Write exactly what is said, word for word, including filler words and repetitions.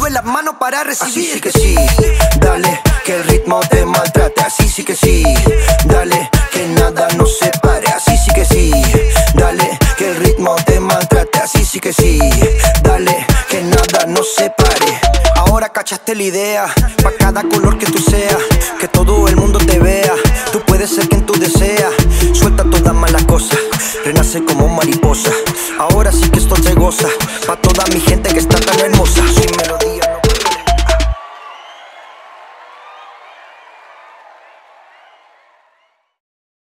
mueve las manos para recibir. Así sí que sí, dale, que el ritmo te maltrate. Así sí que sí, dale, que nada nos separe. Así sí que sí, dale, que el ritmo te maltrate. Así sí que sí, dale, que nada nos separe. Ahora cachaste la idea, pa' cada color que tú seas, que todo el mundo te vea. Tú puedes ser quien tú deseas. Suelta todas malas cosas, renace como mariposa. Ahora sí que esto se goza, pa' toda mi gente que está tan hermosa. Sin melodía.